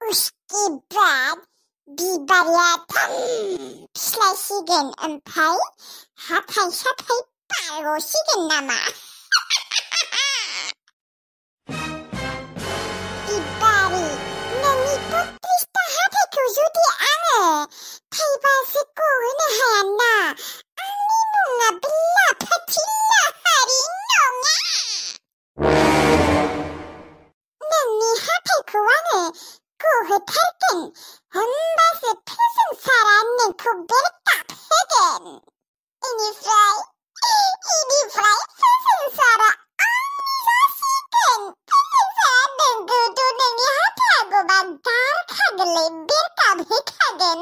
Uskibat bibarya फिस्लायसिगोन ओमफ्राय हाथाय बारग'सिगोन नामा? बिबारि नोंनि 32टा हाथायखौ जुदि आङो थाइबासो गहोनो हायाना आंनि मुङा लाफाथि लाहारि नङा। नोंनि हाथायखौ आङो गहोथारगोन होमबासो फोजोंसारा नोंखौ बेरकाप होगोन। इनिफ्राय फोजोंसारा आंनि जासिगोन। फोजोंसारा नोंखौथ' नोंनि हाथाया गबा गारखागोनलै बेरकाप होखागोन।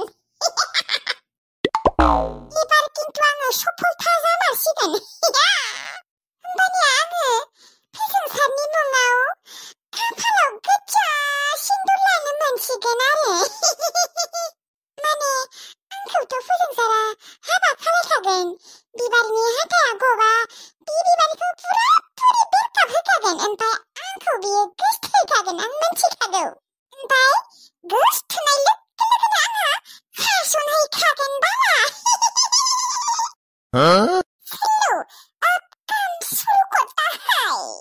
एबार किन्तु आङो सफलता जामारसिगोन। होमबानिया आङो फोजोंसारनि मुङाव खाफालाव गोजा सिन्दुर लानो मोनसिगोन आरो। माने आंखौथ' फोजोंसारा हाबा खालायखागोन। बिबारनि हाथाया गबा बे बिबारखौ पुरापुरि बेरकाप होखागोन। ओमफ्राय आंखौ बियो गोसथोखागोन आं मिन्थिखागौ। ओमफ्राय गोसथोनाय लोगो लोगोनो आंहा खासनहैखागोन बाला। हेलौ अब काम शुरू करता है।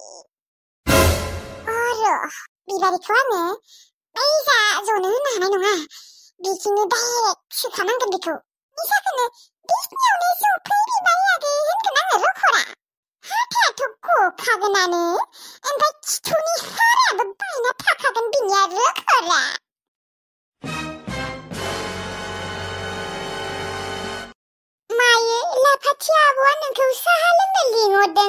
बिबारिखौ आङो बै जा जनो होनो हानाय नङा। बिदिनो डाइरेक्ट सोखानांगोन बेखौ। निसाखौनो बिसिनियावनो जफै बिबारि आगै होनगोन आङो रखरा। हाथायाथ' गखागोनानो ओमफ्राय खिथुनि हारायाबो बायना थाखागोन बिनिया रखरा। मायो लाफाथि आब'आ नोंखौ साहा लोंनो लिंहरदों?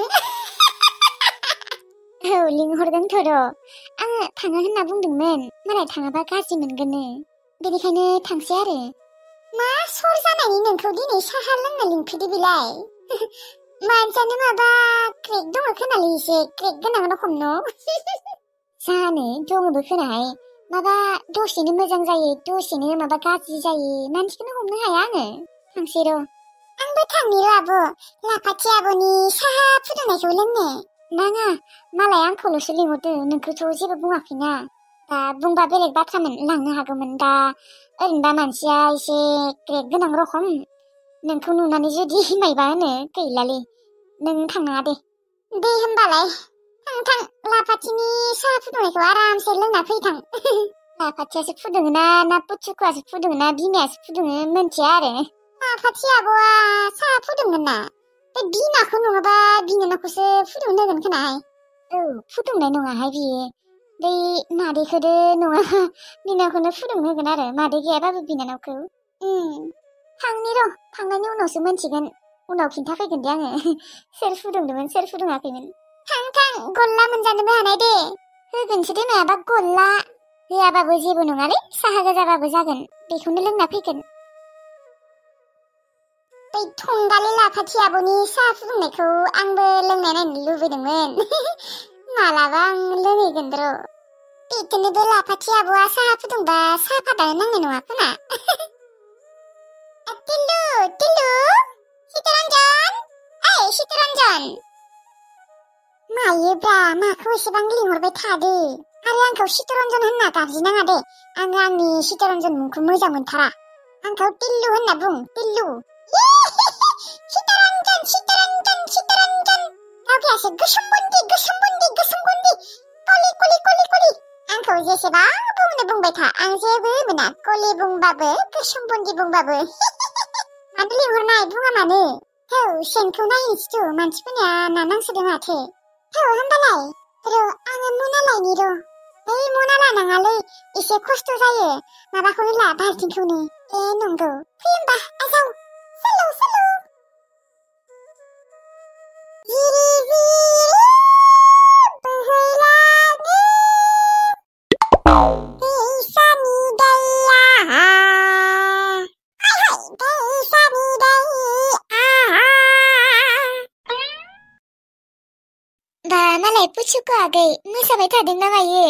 औ लिंहरदोंथ' र'। आङो थाङा होनना बुंदोंमोन। मालाय थाङाबा गाज्रि मोनगोननो। बेनिखायनो थांसै आरो। मा सर जानायनि नोंखौ दिनै साहा लोंनो लिंफैदो बिलाय? मानसियानो माबा क्रेक दङ खोनालै एसे क्रेक गोनां रखम न'? जानो दङबो खोनाहाय। माबा दसेनो मोजां जायो दसेनो माबा गाज्रि जायो मानसिखौनो हमनो हाया आङो। थांसै र'। आंबो थांनि र' आब'। लाफाथि आब'नि साहा फुदुंनायखौ लोंनो। नाङा मालाय आंखौल'सो लिंहरदो नोंखौथ' जेबो बुङाखैना। दा बुंबा बेलेग बाथ्रामोन लांनो हागौमोन। दा ओरैनोबा मानसिया एसे क्रेक गोनां रखम। नोंखौ नुनानै जुदि मायबा होनो गैलालै। नों थांनाङा दे। दे होमबालाय थां लाफाथिनि साहा फुदुंनायखौ आरामसे लोंना फैथां। लाफाथियासो फुदुङोना ना पुथुकुवासो फुदुङोना बिमायासो फुदुङो मोनथिया आरो। लाफाथि आब'आ साहा फुदुंगोन ना? बे बिमाखौ नङाबा बिनानावखौसो फुदुंनो होगोन खोनाहाय। औ फुदुंनाय नङाहाय बियो। बै मादैखौदो नङाबा बिनानावखौनो फुदुंनो होगोन आरो मादै गैयाबाबो बिनानावखौ। थांनि र'। थांनायनि उनावसो मोनथिगोन। उनाव खिन्थाफैगोन दे आङो सोर फुदुंदोंमोन सोर फुदुङाखैमोन। थां गल्ला मोनजानोबो हानाय दे। होगोनसो दे मायाबा गल्ला। होआबाबो जेबो नङालै साहा गोजाबाबो जागोन। बेखौनो लोंना फैगोन। बै थंगालि लाफाथि आब'नि साहा फुदुंनायखौ आंबो लोंनाय नायनो लुबैदोंमोन। मालाबा आं लोंहैगोन र'। बेखौनोबो लाफाथि आब'आ साहा फुदुंबा साहापातानो नांनाय नङा खोमा। टिल्लु चित्तरन्जन ओइ चित्तरन्जन। मायोब्रा माखौ एसेबां लिंहरबाय थादो आरो आंखौ चित्तरन्जन होनना गाबज्रिनाङा दे। आङो आंनि चित्तरन्जन मुंखौ मोजां मोनथारा। आंखौ टिल्लु होनना बुं टिल्लु। चित्तरन्जन गावगायासो गोसोम बुन्दि कलि आंखौ जेसेबां बुंनो बुंबाय था आं जेबो मोना। कलि बुंबाबो गोसोम बुन्दि बुंबाबो। मानो लिंहरनाय बुङा मानो? औ सेनखौ नायनोसैथ' मानसिफोरनिया ना नांसोदों माथो। औ होमबालाय र' आङो मना लायनि र'। बै मना लानाङालै एसे खस्थ' जायो। माबाखौनो ला बाल्थिंखौनो। नंगौ फै होमबा आजाव सोलौ जिरि बोहैलाङो दैसानि दैया दैसानि दैया। दा मालाय पुचुकु आगै मोसाबाय थादों ना मायो?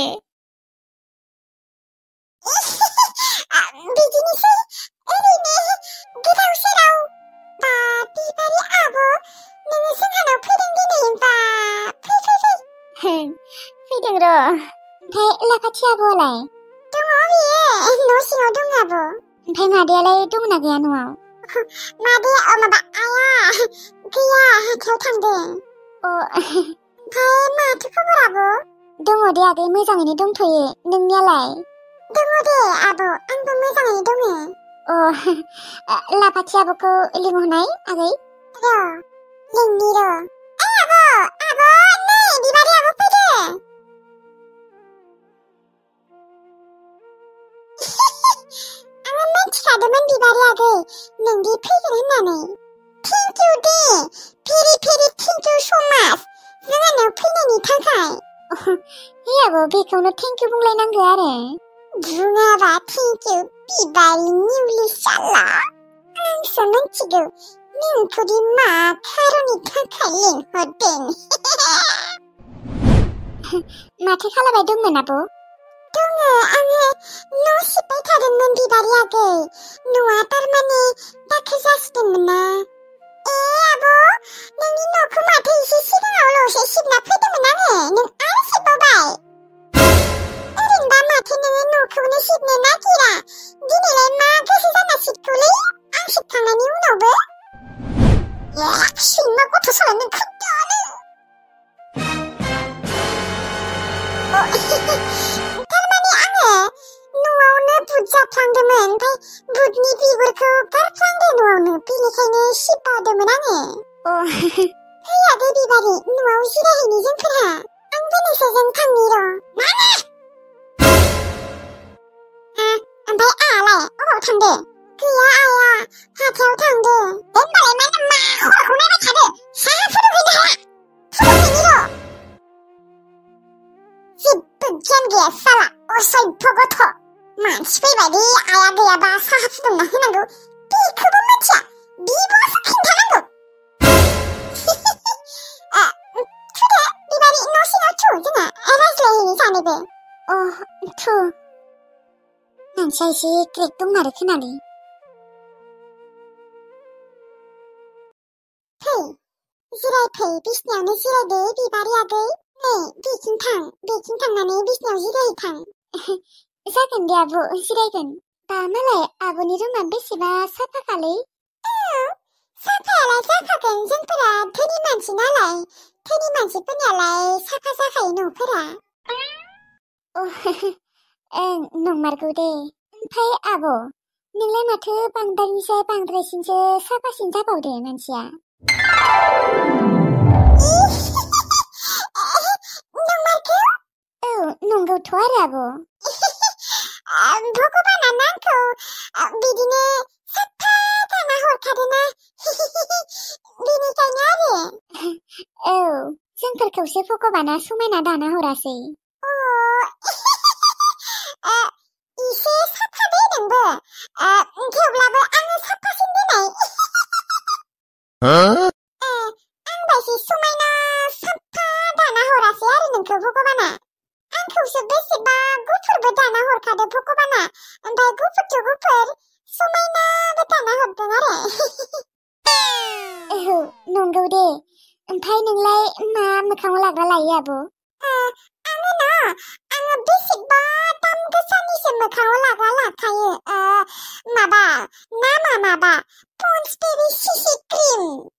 बिदिनोसै ओरैनो गोदाव सोराव। बा बिबारि आब' नोङो जोंहानाव फैदों दिनै बा फै। फैदों र'। ओमफ्राय लाफाथि आब'आलाय? दङ न' सिङाव दं आब'। ओमफ्राय मादैयालाय दंना गैया न'आव? मादैया माबा आइया गैया हाथायाव थांदों। ओमफ्राय माथो खबर आब'? दङ दे आगै मोजाङैनो दंथ'यो। नोंनियालाय? दङ दे आब' आंबो मोजाङैनो दङ। लाफाथि आब'खौ लिंहरनाय आगै। लिंनि र'। आब' नै बिबारि आब' फैदों। आङो मिथिखादोंमोन बिबारि आगै नोंदि फैगोन होननानै। थेंक इउ दे भेरि भेरि थेंक इउ स' माच जोंहानाव फैनायनि थाखाय। हे आब' बेखौनो थेंक इउ बुंलायनांगौ आरो। बुङाबा थेंक इउ बिबारि निउलि साला। आंसो मिथिगौ नोंखौदि मा खारननि थाखाय लिंहरदों। माथो खालामबाय दंमोन आब'? दङ आङो न' सिबबाय थादोंमोन बिबारि आगै। न'आ थारमाने दाखोर जासिदोंमोन ना। आब' नोंनि न'खौ माथो एसे सिगाङावल'सो सिबना फैदोंमोन आङो नों आरो सिबबावबाय। ओरैनोबा माथो नोङो न'खौनो सिबनो नागिरा। दिनैलाय मा गोसो जाना सिबखौलै आं सिबखांनायनि उनावबो? सैमा गथ' साला नों खोन्थानो। थारमाने आङो न'आवनो बुट जाफ्लांदोंमोन ओमफ्राय बुटनि बिगुरखौ गारफ्लांदों न'आवनो बेनिखायनो सिबबावदोंमोन आङो। फै आगै बिबारि न'आव जिरायहैनि जोंफोरहा। आंबो नोंसोरजों थांनि र'। मानो? ओमफ्राय आहालाय अबाव थांदों? गैया आइया हाथायाव थांदों। होमबालाय मानो मा खर'खौ नायबाय थादों? साहा फुदुंहैनो हाया? फुदुंहैनि र'। जेबो गियान गैया साला असभ्य गथ'। मानसि फैबायदि आइया गैयाबा साहा फुदुंना होनांगौ बेखौबो मिथिया। बिब'सो खिन्थानांगौ। थुदो बिबारि न' सिङाव थु जोंहा रायज्लायहैनो सानैबो। थु मानसिया एसे क्रेक दंमारो खोनालै। फै जिरायफै बिसनायावनो जिरायदो बिबारि आगै। नै बेथिं थांनानै बिसनायाव जिरायहैथां। जागोन दे आब' जिरायगोन। दा मालाय आब'नि रुमा बेसेबा साफाखालै। साफायालाय जाखागोन जोंफोरा धोनि मानसि नालाय। धोनि मानसिफोरनियालाय साफा जाखायो न'फोरा। नंमारगौ दे। ओमफ्राय आब' नोंलाय माथो बांद्रायनिफ्राय बांद्रायसिनसो साफासिन जाबावदो मानसिया। नंमारगौ? औ नंगौथ' आरो आब'। भगबानानो आंखौ बिदिनो साफा दाना हरखादोना बेनिखायनो आरो। औ जोंफोरखौसो भगबाना समायना दाना हरासै। इसे साफा दे नोंबो थेवब्लाबो आङो साफासिन देनाय। आंबायदि समायना साफा दाना हरासै आरो नोंखौ भगबाना। आंखौसो बेसेबा गुफुरबो दाना हरखादो भगबाना। ओमफ्राय गुफुरथ' गुफुर समायनाबो दाना हरदों आरो। नंगौ दे। ओमफ्राय नोंलाय मा मोखाङाव लाग्रा लायो आब'? आङो बेसेबा दाम गोसानिसो मोखाङाव लाग्रा लाखायो। नामा पन्स बेबि सिसि क्रिम।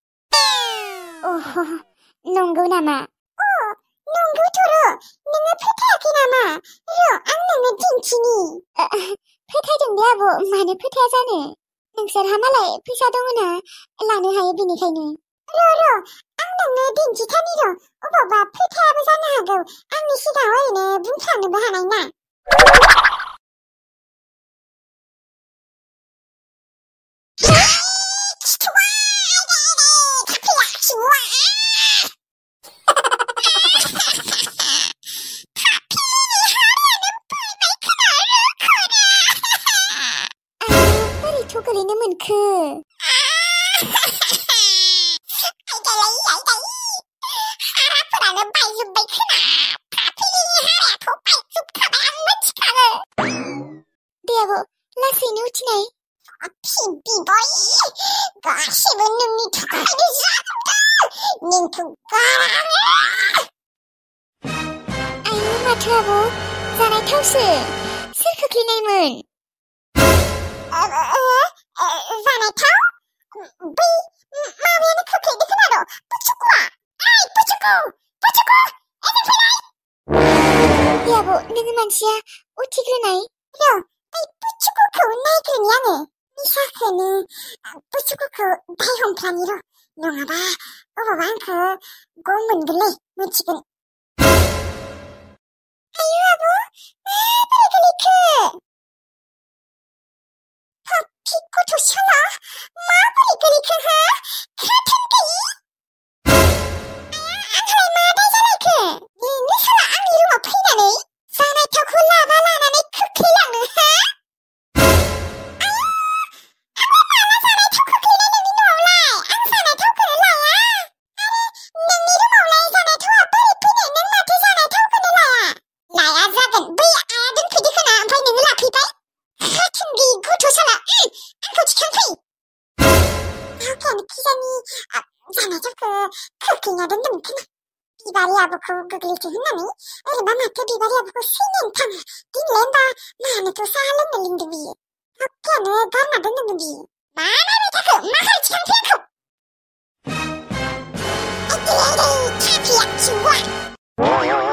नंगौ नामा? नंगौथ' र'। नोङो फोथायाखै नामा? र' आं नोंनो दिन्थिनि। फोथायदों दे आब' मानो फोथाया जानो। नोंसोरहा मालाय फैसा दङना लानो हायो बेनिखायनो। र' आं नोंनो दिन्थिथानि र'। अबावबा फोथायाबो जानो हागौ। आंनि सिगाङाव ओरैनो बुंफ्लांनोबो हानाय ना। गोलैनो मोनखो हाराफोरानो बायजोब्बाय खोना फाफिलिनि हारायाथ' बायजोबखाबाय आं मिथिखागौ। दे आब' लासैनो उथिनाय। बिबय गासिबो नोंनि थाखायनो जाजोबदों नोंखौ गारानो। आयौ माथो आब' जानाय थावसो सोरखौ खोख्लैनायमोन? जानाय थाव? बै माबायानो खोख्लैदो खोनाद' पुचुकुआ। पुचुकु! पुचुकु! एसे फैलाय! हे आब', नोङो मानसिया उथिग्रोनाय। र' बै पुचुकुखौ नायग्रोनि आङो। निसाखौनो पुचुकुखौ दाय हमफ्रानि र'। नङाबा अबावबा आंखौ गम मोनगोनलै, मिथिगोन। आयु आब', माबोरै गोलैखो? पापि गथ'साला, माबोरै गोलैखो हा? खोथोन गैयि! आंहालाय मा दाय जालायखो? नोंनो साला आंनि रुमाव फैनानै जानाय थावखौ लाबा लानानै खोख्लैलांनो हा? आंलाय माला जानाय थाव खोख्लैनाय नोंनि न'आवलाय? आं जानाय थावखौनो लाया। आरो नोंनि रुमावलाय जानाय थावा बोरै फैनाय? नों माथो जानाय थावखौनो लाया? लाया जागोन, बै आइया दोनफैदो खोना, ओमफ्राय नोङो लाफैबाय? खोथोन गैयि गथ'साला, आंखौ थिखांफै। भावखायानो खिजानि जानाय थावखौ खोख्लैना दोनदोंमोन खोमा। बिबारि आब'खौ गोग्लैथो होननानै ओरैबा माथो बिबारि आब'खौ सैनोनो थाङा। दिनैलाय होनबा मानोथ' साहा लोंनो लिंदों बियो? भावखायानो गारना दोनदोंमोन बियो। मा नायबाय थाखो? माखाय थिखांफै आंखौ? थाफिया थिंगुआ।